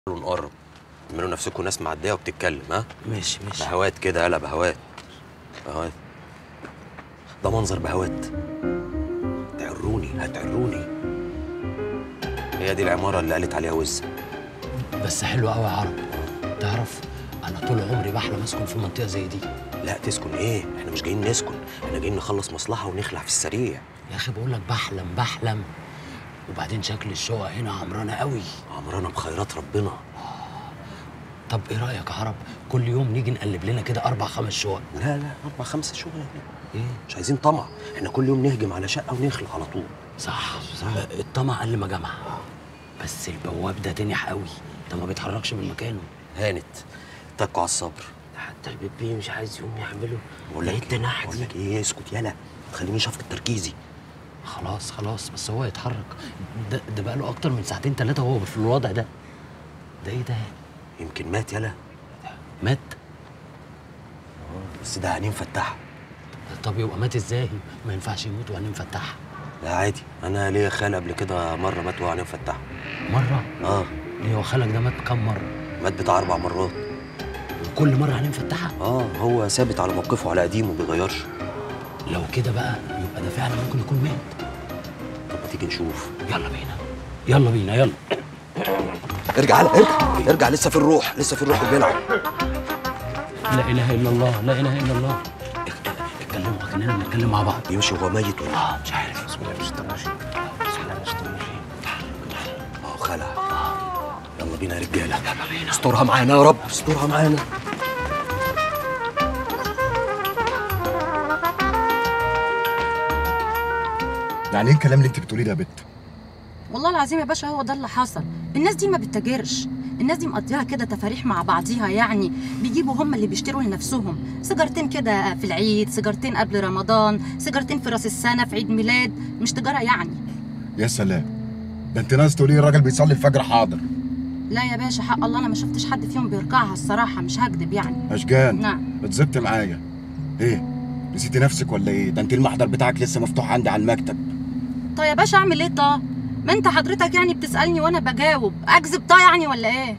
ونقرب. اعملوا نفسكم ناس معديه وبتتكلم. ها ماشي بهوات كده. يلا بهوات بهوات. ده منظر بهوات. هتعروني. هي دي العماره اللي قالت عليها وزه. بس حلوه قوي يا عرب. تعرف انا طول عمري بحلم اسكن في منطقه زي دي. لا تسكن ايه؟ احنا مش جايين نسكن، احنا جايين نخلص مصلحه ونخلع في السريع. يا اخي بقول لك بحلم. وبعدين شكل الشقق هنا عمرانه قوي. عمرانه بخيرات ربنا. طب ايه رايك يا عرب كل يوم نيجي نقلب لنا كده 4 5 شقق؟ لا 4 5 شقق. ايه مش عايزين طمع، احنا كل يوم نهجم على شقه ونخلع على طول. صح. الطمع قل ما جمع. بس البواب ده تنح قوي، ده ما بيتحركش من مكانه. هانت اتكوا على الصبر. حتى البيبي مش عايز يقوم يعمله. بقول لك التنح بقول دي. لك ايه، اسكت يالا، ما تخلينيش افقد تركيزي. خلاص بس هو يتحرك. ده بقى له اكتر من ساعتين 3 وهو في الوضع ده. ده ايه ده؟ يمكن مات يالا. مات؟ بس ده عينيه مفتحه. طب يبقى مات ازاي؟ ما ينفعش يموت وعينيه مفتحه. لا عادي، انا ليا خال قبل كده مره مات وعينيه مفتحه. مره؟ ليه هو خالك ده مات كام مره؟ مات بتاع 4 مرات. وكل مره عينيه مفتحه؟ هو ثابت على موقفه، على قديمه، ما بيغيرش. لو كده بقى يبقى ده فعلا ممكن يكون مات. طب ما تيجي نشوف. يلا بينا. ارجع ارجع، لسه في الروح بيلعب. لا اله الا الله. اتكلموا كأننا بنتكلم مع بعض. يمشي وهو ميت ولا مش عارف. بسم الله الرحمن الرحيم. خلع. يلا بينا يا رجاله. يلا بينا. استرها معانا يا رب، استرها معانا. يعني ايه الكلام اللي انت بتقوليه ده يا بت؟ والله العظيم يا باشا هو ده اللي حصل. الناس دي ما بتتاجرش، الناس دي مقضيها كده تفاريح مع بعضيها، يعني بيجيبوا هم اللي بيشتروا لنفسهم سيجارتين كده في العيد، سيجارتين قبل رمضان، سيجارتين في راس السنه، في عيد ميلاد، مش تجاره يعني. يا سلام، ده انت ناس تقولي الراجل بيصلي الفجر حاضر. لا يا باشا حق الله انا ما شفتش حد فيهم بيركعها الصراحه، مش هكدب يعني. اشجان. نعم. اتزبط معايا. ايه؟ نسيتي نفسك ولا ايه؟ ده انت المحضر بتاعك لسه مفتوح عندي على المكتب. طيب يا باشا اعمل ايه؟ طه ما انت حضرتك يعني بتسالني وانا بجاوب، اكذب طه يعني ولا ايه؟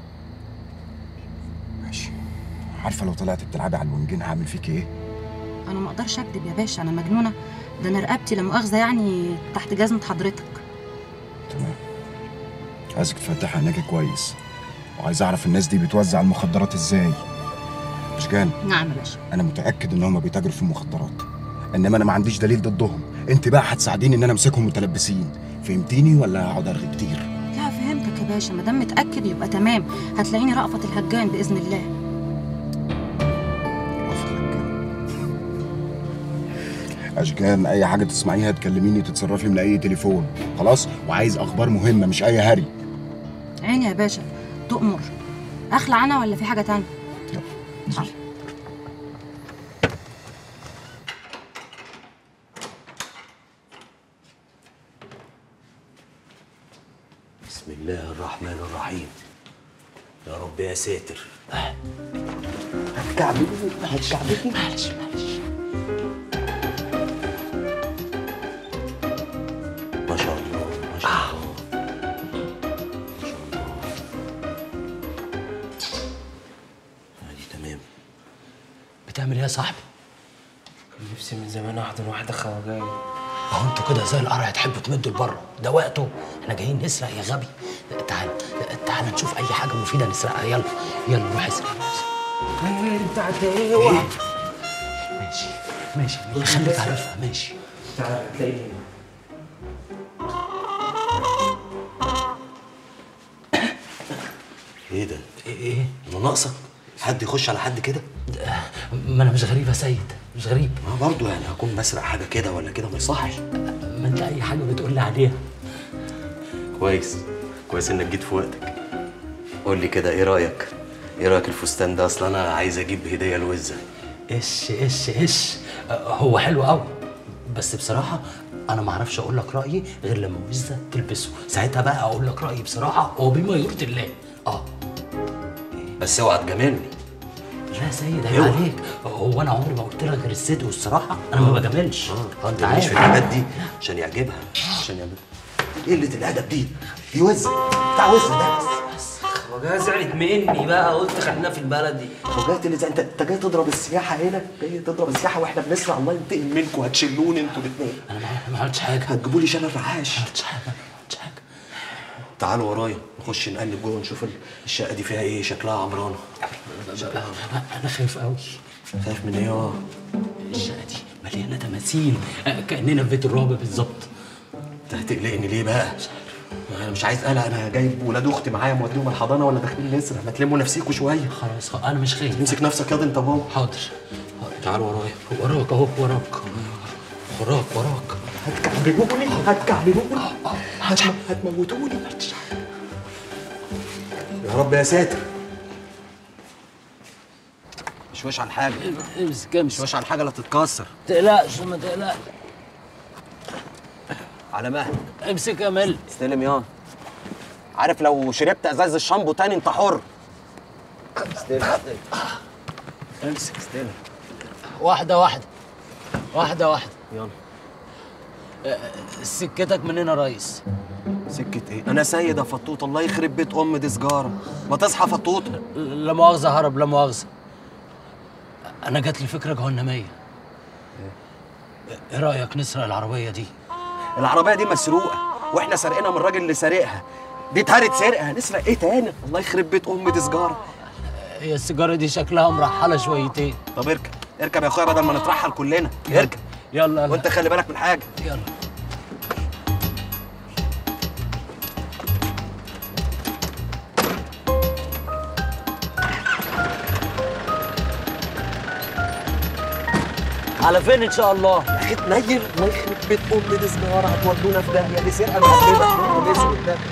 ماشي. عارفه لو طلعت بتلعبي على الونجين هعمل فيك ايه؟ انا ما اقدرش اكذب يا باشا، انا مجنونه، ده انا رقبتي لا مؤاخذه يعني تحت جزمه حضرتك. تمام. عايزك تفتحي عينيكي كويس، وعايز اعرف الناس دي بتوزع المخدرات ازاي. اشجان. نعم يا باشا. انا متاكد ان هم بيتاجروا في المخدرات، انما انا ما عنديش دليل ضدهم. انت بقى هتساعديني ان انا امسكهم متلبسين، فهمتيني ولا هقعد ارغي كتير؟ لا فهمتك يا باشا، ما دام متاكد يبقى تمام، هتلاقيني رأفت الهجان باذن الله. رأفت الهجان. اشجان، اي حاجه تسمعيها تكلميني، تتصرفي من اي تليفون، خلاص؟ وعايز اخبار مهمه مش اي هري. عيني يا باشا، تؤمر. اخلع انا ولا في حاجه تانية؟ يلا. بسم الله الرحمن الرحيم. يا رب يا ساتر. هتكعبلي معلش. ما شاء الله ما شاء الله. تمام. بتعمل ايه يا صاحبي؟ كان نفسي من زمان احضن واحده خواجاي. هو انتوا كده زي القرع تحبوا تمدوا لبره؟ ده وقته، احنا جايين نسرق يا غبي. تعال نشوف اي حاجه مفيده نسرقها. يلا نروح نسرق. ايه بتاعت ايه؟ ماشي خليك عارفها. ماشي تعال هتلاقيني هنا. ايه ده؟ ايه؟ انا ناقصك؟ حد يخش على حد كده؟ ما انا مش غريب يا سيد، مش غريب. ما برضه يعني هكون بسرق حاجه كده ولا كده، ما يصحش. ما انت اي حاجه بتقول لي عليها. كويس انك جيت في وقتك. قول لي كده، ايه رايك الفستان ده؟ اصل انا عايز اجيب هديه لوزه. ايش هو حلو قوي، بس بصراحه انا ما اعرفش اقول لك رايي غير لما وزه تلبسه، ساعتها بقى اقول لك رايي بصراحه وبما يرضي الله. بس اوعى تجاملني. لا يا سيد عيب عليك، هو انا عمري ما قلت لك غير الصدق والصراحه، انا ما بجاملش. انت عايش في الحاجات دي عشان يعجبها، قله الادب دي وزه بتاع وزه ده. بس خواجه زعلت مني بقى، قلت خلينا في البلدي. وجات اللي انت جاي تضرب السياحه هنا، جاي تضرب السياحه واحنا بنسرع. الله ينتقم منكم، هتشلوني انتوا الاثنين. انا ما عملتش حاجه. هتجيبوا لي شلل رعاش. ما عملتش حاجه. تعالوا ورايا نخش نقلب جوه نشوف الشقه دي فيها ايه، شكلها عمرانه. انا خايف قوي. خايف من ايه؟ الشقه دي مليانه تماثيل، كاننا في بيت الرعب بالظبط. انت هتقلقني ليه بقى؟ انا مش عايز قلق، انا جايب ولاد اختي معايا موديهم الحضانه ولا داخلين نسرح، ما تلموا نفسيكوا شويه. خلاص انا مش خايف. امسك نفسك ياض انت وهو. حاضر. تعالوا ورايا. وراك اهو، وراك. هتكعبلوني هتموتوني. يا رب يا ساتر. مش وش على الحاجه. امسك مش وش على الحاجه لا تتكسر. ما تقلقش. على مهلك. امسك يا مل. استلم ياض. عارف لو شربت ازاز الشامبو تاني انت حر. استلم. امسك استلم. واحده. يلا. سكتك منين يا ريس؟ سكة ايه؟ أنا سيد يا فطوط، الله يخرب بيت أم دي سجارة، ما تصحى فطوطة. لا مؤاخذة هرب، لا مؤاخذة. أنا جات لي فكرة جهنمية. إيه رأيك نسرق العربية دي؟ العربية دي مسروقة، وإحنا سارقينها من الراجل اللي سارقها. دي اتهرت سرقة، هنسرق إيه تاني؟ الله يخرب بيت أم دي سجارة. هي السيجارة دي شكلها مرحلة شويتين. طب اركب يا أخويا بدل ما نترحل كلنا، اركب. يلا. وأنت خلي بالك من حاجة. يلا. على فين ان شاء الله؟ يا اخي تنيل، الله يخرب بيت ام دي سجاره، هتودونا في داهيه، دي سرقه مهببه الاسود ده.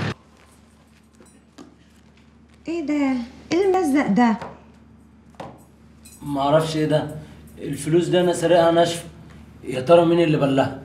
ايه ده؟ ايه الملزق ده؟ ما اعرفش ايه ده. الفلوس دي انا سارقها ناشفه. يا ترى مين اللي بلها؟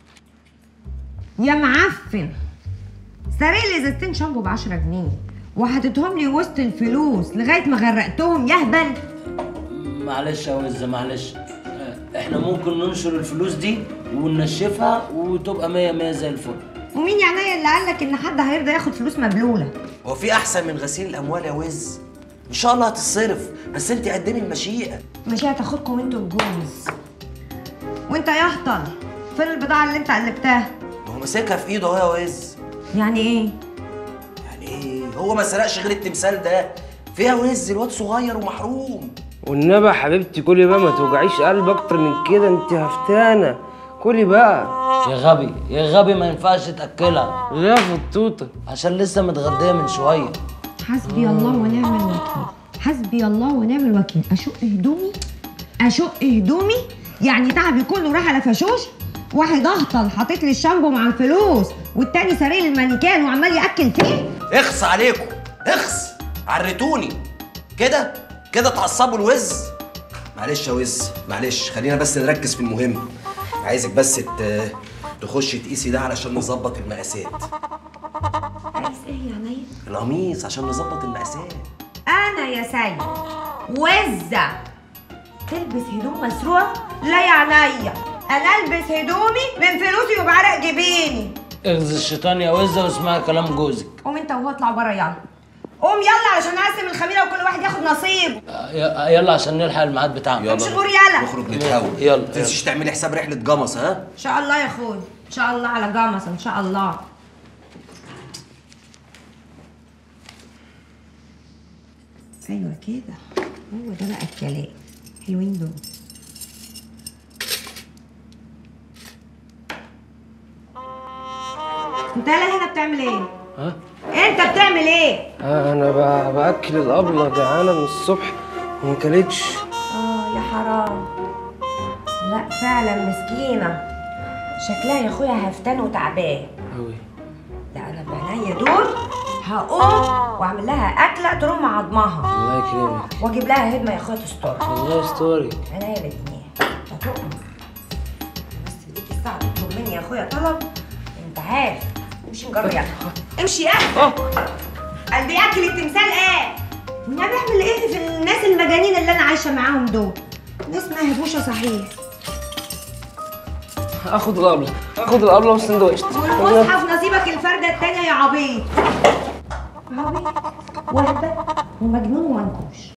يا معفن، سارق لي ازازتين شامبو ب10 جنيه وحطيتهم لي وسط الفلوس لغايه ما غرقتهم. يهبل. معلش يا وزة، معلش. احنا ممكن ننشر الفلوس دي وننشفها وتبقى 100 زي الفل. ومين يعني اللي قال لك ان حد هيرضى ياخد فلوس مبلوله؟ هو في احسن من غسيل الاموال يا وز؟ ان شاء الله هتتصرف، بس انت قدمي المشيئه. مشيئة تاخدكم وانتوا الجوز. وانت يا هطل، فين البضاعه اللي انت قلبتها؟ هو ماسكها في ايده اهو يا وز. يعني ايه؟ يعني ايه؟ هو ما سرقش غير التمثال ده. فيها وز الواد صغير ومحروم. والنبي يا حبيبتي كلي بقى، ما توجعيش قلب اكتر من كده، انت هفتانه. كلي بقى. يا غبي ما ينفعش تاكلها. لا فطوطه، عشان لسه متغديه من شويه. حسبي الله ونعم الوكيل، حسبي الله ونعم الوكيل. اشق هدومي يعني تعبي كله راح على فشوش؟ واحد اهطل حاطط لي الشامبو مع الفلوس، والتاني سارق لي المانيكان وعمال ياكل فيه. اخص عليكم، اخص، عرتوني كده تعصبوا الوز. معلش يا وز، معلش، خلينا بس نركز في المهم. عايزك بس تخشي تقيسي ده علشان نظبط المقاسات. عايز ايه يا عينيا؟ القميص عشان نظبط المقاسات. انا يا سيد وزة تلبس هدوم مسروقه؟ لا يا عينيا، انا البس هدومي من فلوسي وبعرق جبيني. اغزي الشيطان يا وزه واسمعي كلام جوزك. قوم انت وهو اطلع بره. يلا قوم يلا علشان نقسم الخميره وكل واحد ياخد نصيب. يلا عشان نلحق الميعاد بتاعنا. امشي غور يلا. نخرج نتهوى. يلا. ما تنسيش تعملي حساب رحله جمص. ها ان شاء الله يا اخوي، ان شاء الله على جمص ان شاء الله. ايوه كده، هو ده بقى الكلام. حلوين دول. انت يالا هنا بتعمل ايه؟ ها؟ انت بتعمل ايه؟ انا باكل الابله، جعانه من الصبح وما كلتش. يا حرام. لا فعلا مسكينه، شكلها يا اخويا هفتان وتعبان قوي. لا انا بعينيا دول هقوم واعمل لها اكله ترم عظمها. الله يكرمك. واجيب لها هدمه يا اخويا تسترها. الله يسترك. عينيا الاتنين هتقوم. بس ديك الساعه تطلب مني يا اخويا طلب انت عارف. امشي نجرب يلا، امشي يا قلبي. اكل التمثال ايه؟ النبي اعمل ايه في الناس المجانين اللي انا عايشه معاهم دول؟ ناس مهبوشه صحيح. اخد الابله والسندوتش. والمصحف نصيبك الفرده التانيه يا عبيط. عبيط. وهبه ومجنون ومنكوش.